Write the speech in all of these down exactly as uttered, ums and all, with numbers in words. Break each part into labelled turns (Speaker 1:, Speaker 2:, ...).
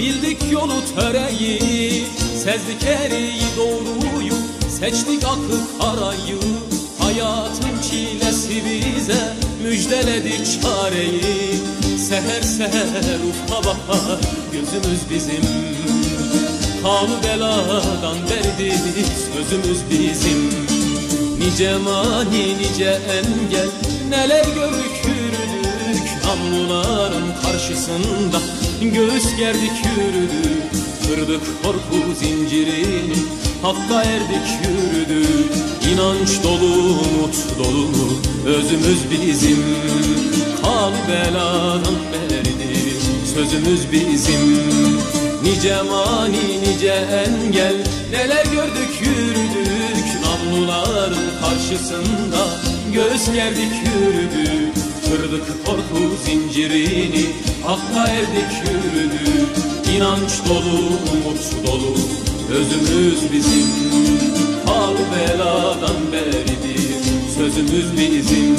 Speaker 1: Bildik yolu töreyi, sezdik eriyi doğruyu, seçtik aklı karayı. Hayatın çilesi bize müjdeledi çareyi. Seher seher ufka bakar gözümüz bizim, kalı beladan derdi sözümüz bizim. Nice mani nice engel, neler gördük yürüdük, namluların karşısında göğüs gerdik yürüdük. Kırdık korku zincirini, hakka erdik yürüdük. İnanç dolu umut dolu özümüz bizim, kalı beladan beridir sözümüz bizim. Nice mani nice engel, neler gördük yürüdük, namluların karşısında göğüs gerdik yürüdük. Kırdık korku zincirini, hakka erdik yürüdük. İnanç dolu umut dolu özümüz bizim, kalı beladan beridir sözümüz bizim.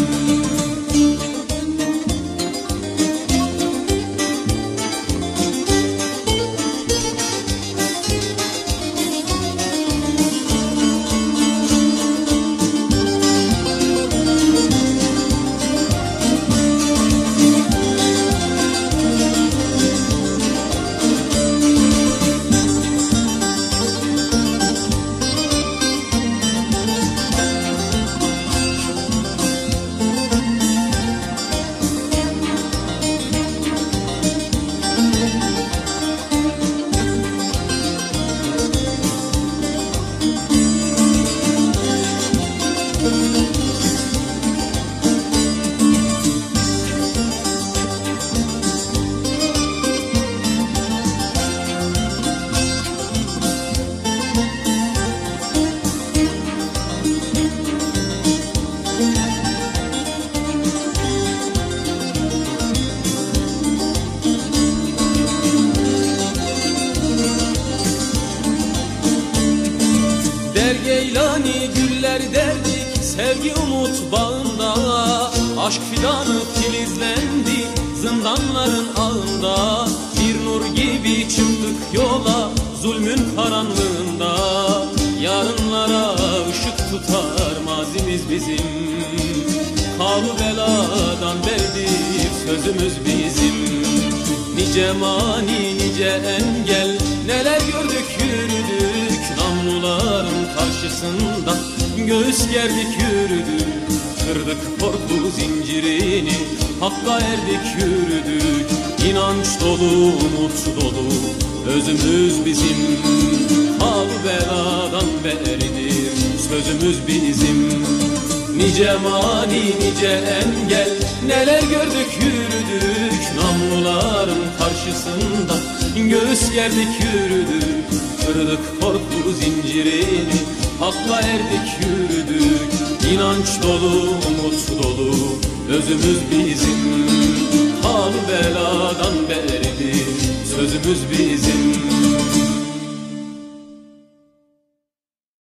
Speaker 1: Geylani güller derdik sevgi umut bağında, aşk fidanı filizlendi zindanların ağında. Bir nur gibi çıktık yola zulmün karanlığında, yarınlara ışık tutar mazimiz bizim, kalı beladan beridir sözümüz bizim. Nice mani nice engel, neler gördük yürüdük, namluların karşısında göğüs gerdik yürüdük. Kırdık korku zincirini, hakka erdik yürüdük. İnanç dolu umut dolu özümüz bizim, kalı beladan beridir sözümüz bizim. Nice mani nice engel, neler gördük yürüdük, namluların karşısında göğüs gerdik yürüdük. Kırdık korku zincirini, hakka erdik yürüdük. İnanç dolu umut dolu özümüz bizim, kalı beladan beridir sözümüz bizim.